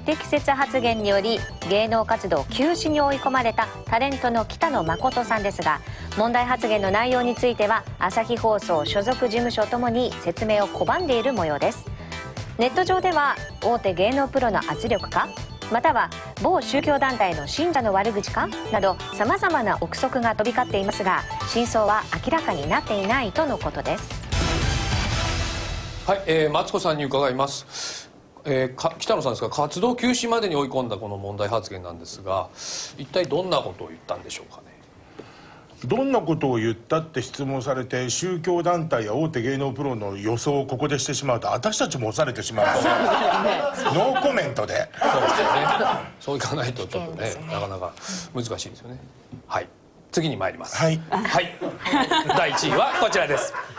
適切発言により芸能活動休止に追い込まれたタレントの北野誠さんですが、問題発言の内容については朝日放送所属事務所ともに説明を拒んでいる模様です。ネット上では大手芸能プロの圧力か、または某宗教団体の信者の悪口かなどさまざまな憶測が飛び交っていますが、真相は明らかになっていないとのことです。 はい、マツコさんに伺います。北野さんですが、活動休止までに追い込んだこの問題発言なんですが、一体どんなことを言ったんでしょうかね。 どんなことを言ったって質問されて、宗教団体や大手芸能プロの予想をここでしてしまうと私たちも押されてしまうのでノーコメントで。 そうですよね。そういかないとちょっとね、なかなか難しいですよね。はい、次に参ります。 はい、 はい、第1位はこちらです。